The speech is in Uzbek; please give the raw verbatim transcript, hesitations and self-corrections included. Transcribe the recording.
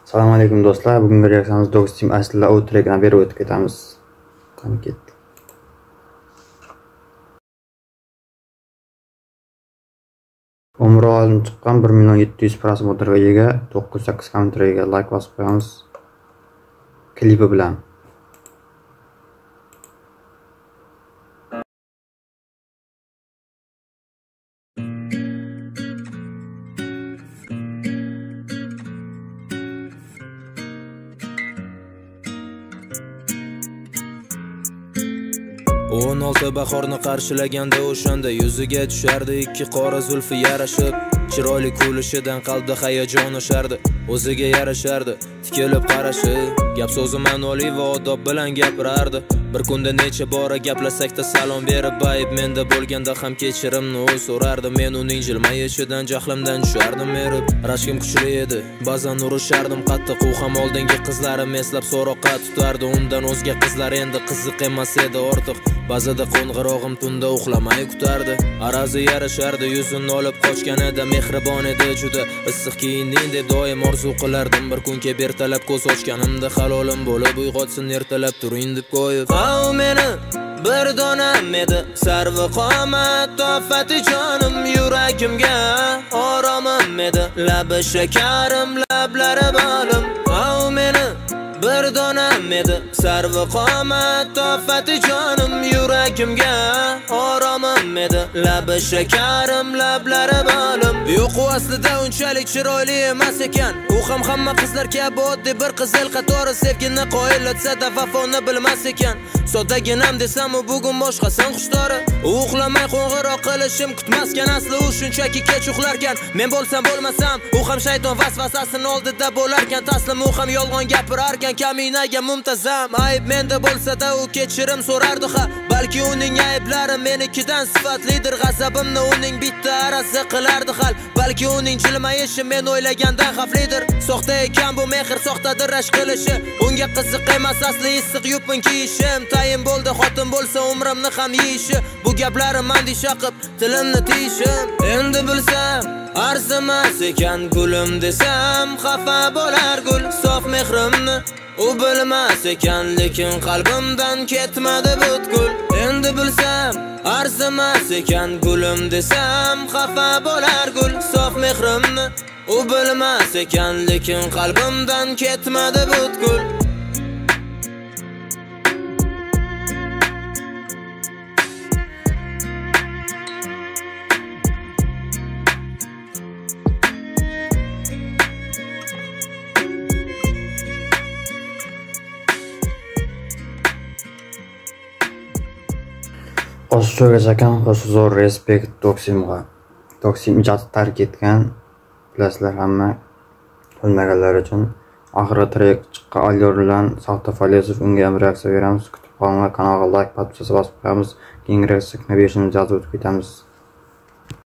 Assalomu alaykum do'stlar. Bugungi reaksiyamiz Dogstim aslida u trackdan beri o'tib ketamiz. Qani ketdi. Umri oldin chiqqan bir million yetti yuz prosmotrga ega, to'qqiz yuz sakkiz kommentariyga like bosib qo'yamiz. Klipi bilan. o'n olti bahorni qarshilaganda o'shanda yuziga tushardi ikki qora zulfi yarashib, chiroyli kulishidan qalbda hayajon oshardi, o'ziga yarashardi, tikilib qarashi, gap so'zi ma'noli va odob bilan gapirardi. Bir kunda necha bora gaplashsakda salom berib, ayb menda bo'lganda ham kechirimni u so'rardi. Men uning jilmayishidan jahlimdan tushardim erib. Rashkim kuchli edi, ba'zan urishardim qattiq, u ham oldingi qizlarim eslab so'roqqa tutardi. Undan o'zga qizlar endi qiziq emas edi ortiq. Ba'zida qo'ng'irog'im tunda uxlamay kutardi. Arazi yarashardi, yuzini olib qochganida mehribon edi juda. Issiq kiyinding deb doim orzu qilardim. Bir kun kelib ertalab ko'z ochganimda halolim bo'lib uyg'otsin ertalab turing deb qo'yib. Au meni bir donam edi sarvi qomat tofati jonim, yuragimga oromim edi labi shakarim lablari balim. Au meni bir donam edi sarvi qomat tofati jonim, yuragimga oromim edi labi shakarim lablari balim. Yo'q, u aslida unchalik chiroyli emas ekan, u ham hamma qizlar kabi oddiy bir qizil qatori. Sevgini qoyillatsa-da vafoni bilmas ekan, soddaginam desam u bugun boshqasin xushdori. U uxlamay qo'ng'iroq qilishim kutmasgan, asli u shunchaki kech uxlarkan. Men bo'lsam bo'lmasam u ham shayton vasvasasining oldida bo'larkan. Taslim u ham yolg'on gapirarkan, kaminaga muntazam. Ayb menda bo'lsa-da u kechirim so'rardi ha, balki uning ayblari menikidan sifatlidir. G'azabimni uning bitta arasi qilardi hal, balki uning jilmayishi men o'ylagandan xavflidir. Soxta ekan bu mehr, soxtadir rashk qilishi, unga qiziq emas asli issiq yupun kiyishim. Tayin bo'ldi xotin bo'lsa umrimni ham yeyishi, bu gaplarim mandi shaqib tilimni tiyishim. Endi bilsam arzimas ekan gulim desam, xafa bo'lar gul sof mehrimni u bilmas ekan, lekin qalbimdan ketmadi butkul. Endi bilsam arzimas ekan gulim desam, xafa bo'lar gul sof mehrimni u bilmas ekan, lekin qalbimdan ketmadi butkul. Oshiqcha ekan, zo'r respekt Dogsimga. Dogsim ijodni tark etgan. Bilasizlar hamma bilmaganlar uchun. Oxirgi track chiqqan Alyorlan Soxta Falesov, unga ham reaksiya beramiz. Kutib qolinglar, kanalga like, podpiska bosib qo'yamiz. Keyingi reaksiyaga besh minut yozib o'tib ketamiz.